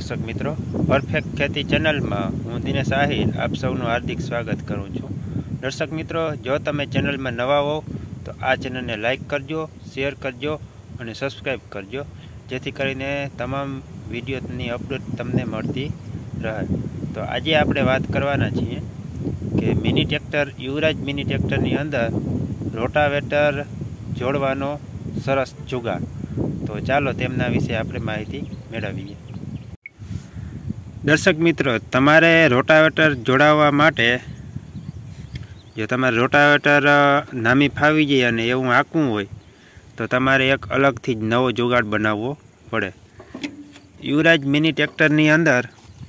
दर्शक मित्रों, परफेक्ट खेती चैनल में हूँ दिनेश आहिर आप सबनु हार्दिक स्वागत करूँ छूँ। दर्शक मित्रों, जो तमे चैनल में नवा हो तो आ चैनल ने लाइक करजो, शेर करजो और सब्सक्राइब करजो, जेथी करीने तमाम विडियोनी अपडेट तमने मळती रहे। तो आज आपणे बात करवाना छीए कि मिनी ट्रेक्टर युवराज मिनी ट्रेक्टरनी अंदर रोटावेटर जोड़वानो सरस जुगाड़। तो चालो तेमना विषे आपणे माहिती मेळवीए। दर्शक मित्रों, तमारे रोटावेटर जोड़ावा माटे जो तमारे रोटावेटर नामी फावी जाए अने एवुं आखवुं होय तो तमारे एक अलगथी ज नवो जुगाड़ बनाववो पड़े। युवराज मिनी ट्रेक्टरनी अंदर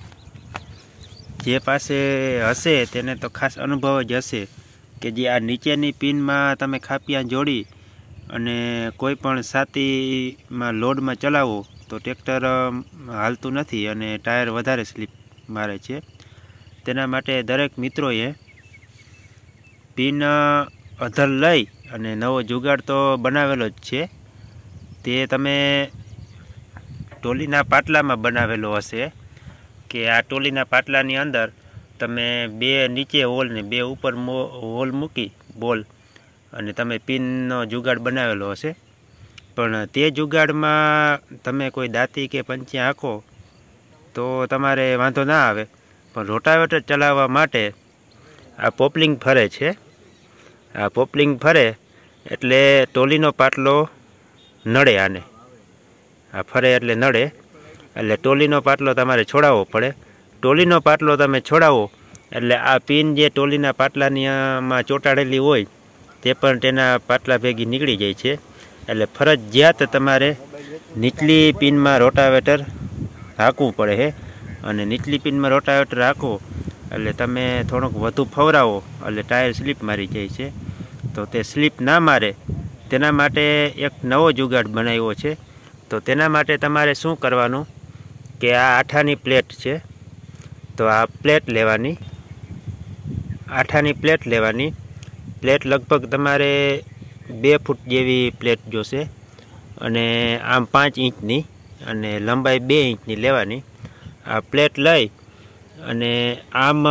जे पासे हशे तेने तो खास अनुभव ज हशे कि जे आ नीचेनी पिन में तमे खापिया जोड़ी अने कोईपण साती में लोड में चलावो तो ट्रेक्टर हालतुं नथी अने टायर वधारे स्लीप मारे छे। तेना माटे दरेक मित्रोए पिन अधर लई अने नवो जुगाड़ तो बनावेलो ज छे। ते तमे टोलीना पाटला में बनावेलो हशे कि आ टोलीना पाटलानी अंदर तमे बे नीचे होल ने बे ऊपर होल मूकी बोल अने तमे पिननो जुगाड़ बनावेलो हशे। पण ते जुगाड़ में तमे कोई दाती के पंचिया आखो तो तमारे वांधो ना आवे। पण रोटावेटर चलाववा माटे आ पोपलिंग फरे छे। आ पोपलिंग फरे एटले टोलीनो पाटलो नड़े, आने आ फरे एटले नड़े, एटले टोलीनो पाटलो तमारे छोड़ावो पड़े। टोलीनो पाटलो तमे छोड़ावो एटले आ पिन जे टोलीना पाटलानी मां चोटाड़ेली होय ते पण तेना पाटला भेगी निकળી જાય છે। એટલે ફરજિયાત તમારે નીચલી પિનમાં રોટાવેટર હાંકવું પડે છે અને નીચલી પિનમાં રોટાવેટર હાંકો એટલે તમે થોડોક વધુ ફવરાવો એટલે ટાયર સ્લીપ મારી જાય છે। તો તે સ્લીપ ના મારે તેના માટે એક નવો જુગાડ બનાવ્યો છે। તો તેના માટે તમારે શું કરવાનું કે આ આઠાની પ્લેટ છે, તો આ પ્લેટ લેવાની, આઠાની પ્લેટ લેવાની। प्लेट लगभग तमारे 2 फूट जेवी प्लेट जोशे अने आम 5 इंचनी अने लंबाई 2 इंचनी लेवानी। आ प्लेट लई अने आम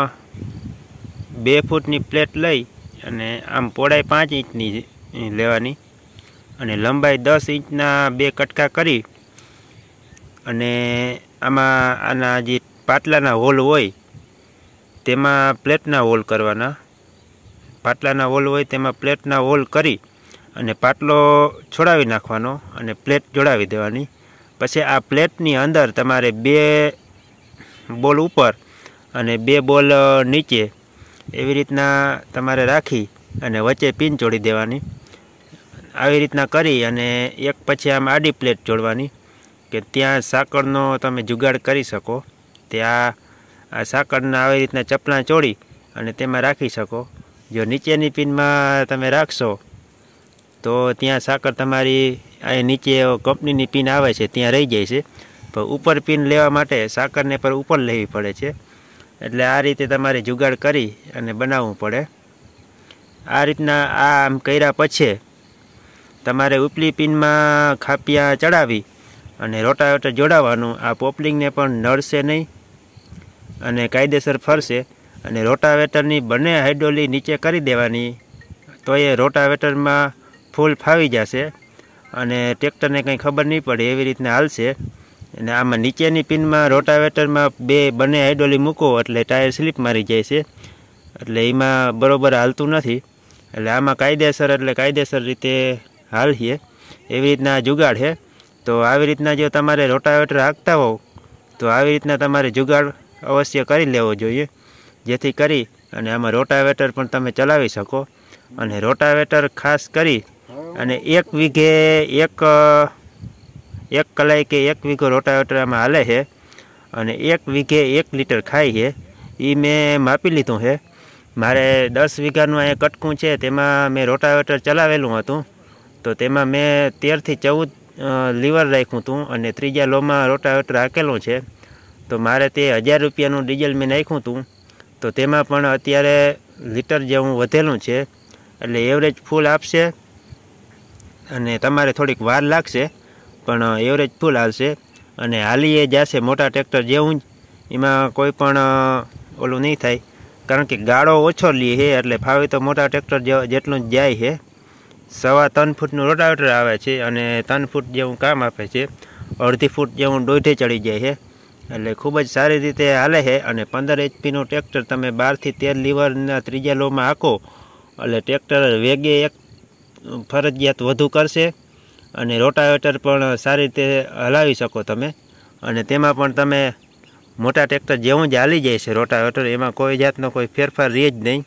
2 फूटनी प्लेट लई अने आम पहोळाई 5 इंचनी लेवानी अने लंबाई 10 इंचना 2 कटका करी अने आमा आना जे पाटलाना होल होय तेमां प्लेटना होल करवाना। पाटलाना होल होय तेमां प्लेटना होल करी अने पाटलो छोड़ावी नाखवानो अने प्लेट जोड़ावी देवानी। पछी आ प्लेटनी अंदर तमारे 2 बोल ऊपर अने 2 बोल नीचे एवी रीतना तमारे राखी अने वच्चे पिन जोड़ी देवानी। आवी रीतना करी अने एक पछी आम आडी प्लेट जोड़वानी के त्यां साकळनो तमे जुगाड़ करी शको। त्या आ साकळना आवी रीतना चपला चोड़ी अने तेमां राखी शको। जो नीचेनी पिन में तमे राखशो तो त्यां साकर तमारी आ नीचे कंपनीनी पिन आवे छे त्यां रही जाय छे, पण ऊपर पिन लेवा माटे साकरने पर ऊपर लेवी पड़े छे। एटले आ रीते तमारे जुगाड़ करी अने बनाववुं पड़े। आ रीतना आम कर्या पछी तमारे उपली पिन में खापिया चढ़ावी अने रोटावेटर जोड़ावानुं। आ पोपलिंग ने पण नड़शे नहीं अने कायदेसर फरशे अने रोटावेटरनी बने हाइड्रोली नीचे करी देवानी तो ये रोटावेटर में फूल फावी जशे अने ट्रेक्टर ने कहीं खबर नहीं पड़े एवी रीतना हालशे। अने आमां नीचेनी पिन में रोटावेटर में 2 बने हाइड्रोली मूको एटले टायर स्लीप मारी जाय छे, एटले एमां बरोबर हालतुं नथी। एटले आमां कायदेसर रीते हालीए एवी रीतना जुगाड़ है। तो आवी रीतना जो तमारे रोटावेटर हांकता हो तो आवी रीतना तमारे जुगाड़ अवश्य करी लेवो जोईए, जेथी करी अने आमां रोटावेटर पण तमे चलावी शको। अने रोटावेटर खास करी अने 1 वीघे 1 कलाई के 1 वीघो रोटावेटर आमां हाले है अने 1 वीघे 1 लीटर खाई है। ई मैं मापी लीधुं है। मारे 10 वीघानुं आ कटकું छे तेमां मैं रोटावेटर चलावेलुं हतुं तो तेमां मैं 13 થી 14 लीवर राख्युं हतुं अने त्रीजा लोमां रोटावेटर हाकेलुं छे। तो मारे ते 1000 रूपियानुं डीजल मैं नाख्युं हतुं तो तेमां पण अत्यारे लीटर जेवुं वधेलुं छे। एटले एवरेज फूल आपशे अने तमारे थोड़ीक वार लागशे पण एवरेज फूल आवशे અને હાલીએ જશે મોટા ટ્રેક્ટર જેવું જ, એમાં કોઈ પણ ઓલું નહીં થાય, કારણ કે ગાળો ઓછો લે છે એટલે ફાવે તો મોટા ટ્રેક્ટર જેટલું જ જાય છે. 3.25 ફૂટનું રોટાવેટર આવે છે અને 3 ફૂટ જેવું કામ આપે છે, 1.5 ફૂટ જેવું દોઢે ચડી જાય છે, એટલે ખૂબ જ સારી રીતે હાલે છે. અને 15 HP ટ્રેક્ટર તમે 12 થી 13 લીવરના ત્રીજા લોમાં હાંકો એટલે ટ્રેક્ટર વેગે એક ફરજિયાત વધુ કરશે અને રોટાવેટર પણ સારી રીતે હલાવી શકો તમે. અને તેમાં પણ તમે મોટા ટ્રેક્ટર જેવું જ હાલી જાય છે રોટાવેટર, એમાં કોઈ જાતનો કોઈ ફેરફાર રહે જ નહીં,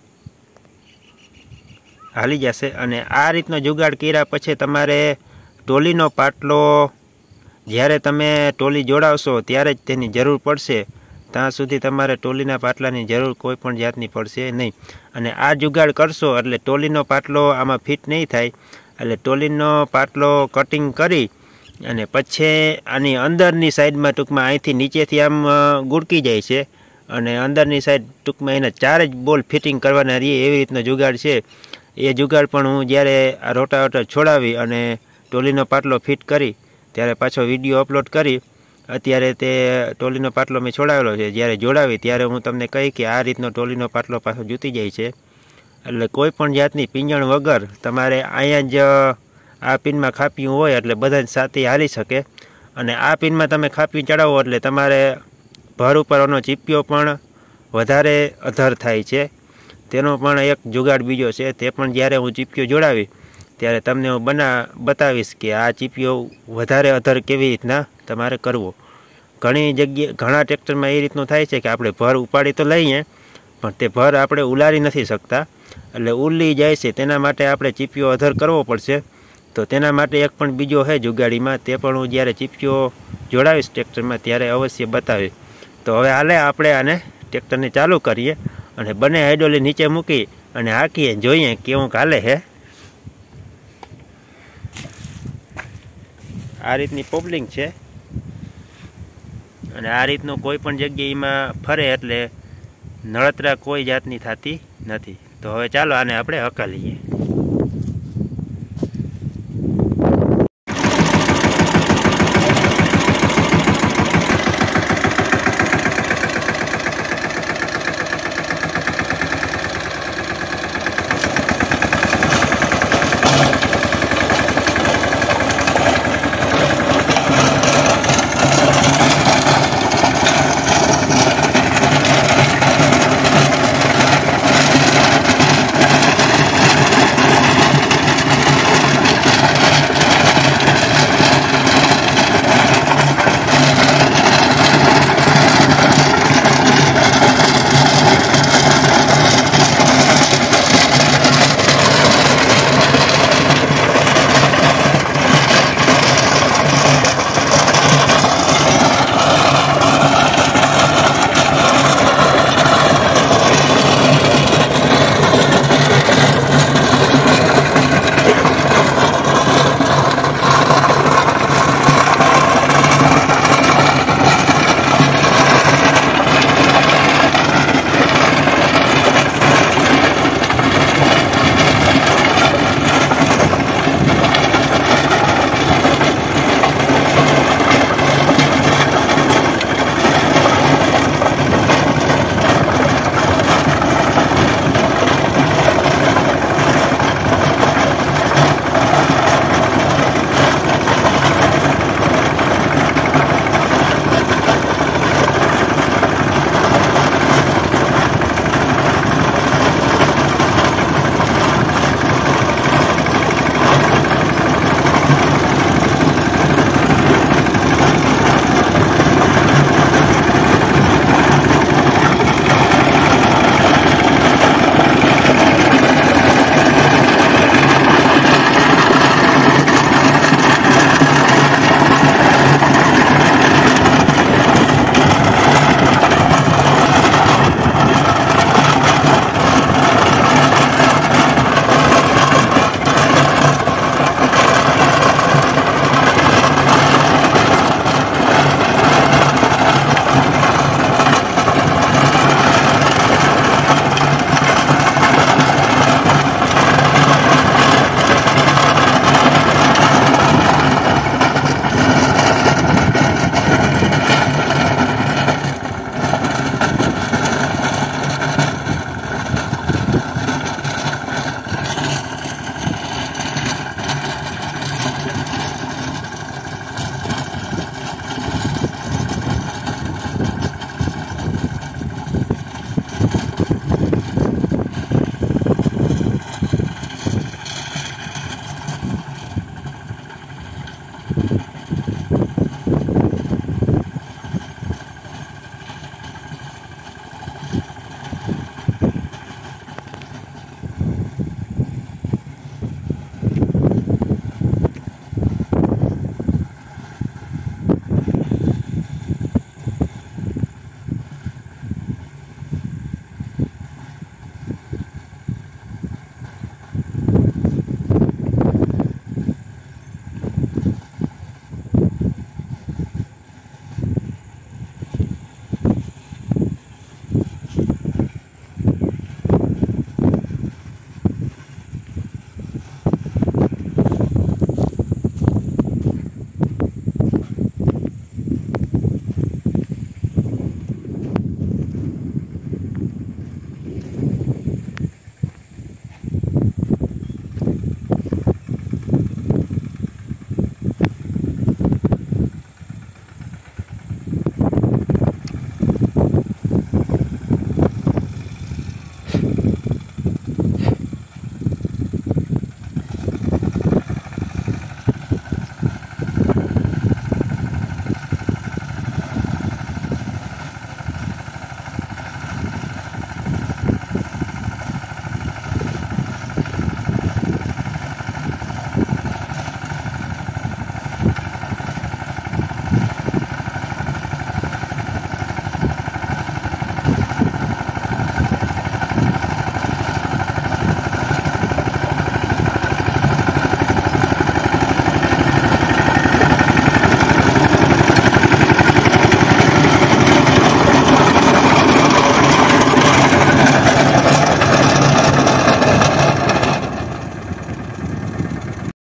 હાલી જશે. અને આ રીતનો જુગાડ કર્યા પછી તમારે ટોલીનો પાટલો જ્યારે તમે ટોલી જોડાવશો ત્યારે જ તેની જરૂર પડશે, ત્યાં સુધી તમારે ટોલીના પાટલાની જરૂર કોઈ પણ જાતની પડશે નહીં. અને આ જુગાડ કરશો એટલે ટોલીનો પાટલો આમાં ફિટ નહીં થાય, એટલે ટોલીનો પાટલો કટિંગ કરી અને પછી આની અંદરની સાઈડમાં ટૂંકમાં અહીંથી નીચેથી આમ ગુડકી જાય છે અને અંદરની સાઈડ ટૂંકમાં એના 4 જ બોલ ફિટિંગ કરવાના રહીએ, એવી રીતનો જુગાડ છે. એ જુગાડ પણ હું જ્યારે આ રોટાવેટર છોડાવી અને ટોલીનો પાટલો ફિટ કરી ત્યારે પાછો વિડીયો અપલોડ કરી. અત્યારે તે ટોલીનો પાટલો મેં છોડાવેલો છે, જ્યારે જોડાવી ત્યારે હું તમને કહી કે આ રીતનો ટોલીનો પાટલો પાછો જૂતી જાય છે. એટલે કોઈ પણ જાતની પીંજણ વગર તમારે અહીંયા જ આ પિનમાં ખાપિયું હોય એટલે બધા જ સાથે હાલી શકે. અને આ પિનમાં તમે ખાપિયું ચડાવો એટલે તમારે ભર ઉપરનો ચીપિયો પણ વધારે અધર થાય છે. તેનો પણ એક જુગાડ બીજો છે, તે પણ જ્યારે હું ચીપિયો જોડાવી ત્યારે તમને હું બતાવીશ કે આ ચીપિયો વધારે અધર કેવી રીતના તમારે કરવો. ઘણી જગ્યાએ ઘણા ટ્રેક્ટરમાં એ રીતનું થાય છે કે આપણે ભર ઉપાડી તો લઈએ પણ તે ભર આપણે ઉલારી નથી શકતા, એટલે ઉલી જાય છે. તેના માટે આપણે ચીપિયો અધર કરવો પડશે. તો તેના માટે એક પણ બીજો છે જુગાડીમાં, તે પણ હું જ્યારે ચીપિયો જોડાવીશ ટ્રેક્ટરમાં ત્યારે અવશ્ય બતાવીશ. તો હવે હાલે આપણે આને ટ્રેક્ટરને ચાલુ કરીએ અને બંને હાઇડ્રોલી નીચે મૂકી અને હાંકીએ, જોઈએ કેવું હાલે છે. આ રીતની પોપલિંગ છે અને આ રીતનું કોઈ પણ જગ્યાએ એમાં ફરે એટલે નળતરા કોઈ જાતની થતી નથી. તો હવે ચાલો આને આપણે હકાલીએ.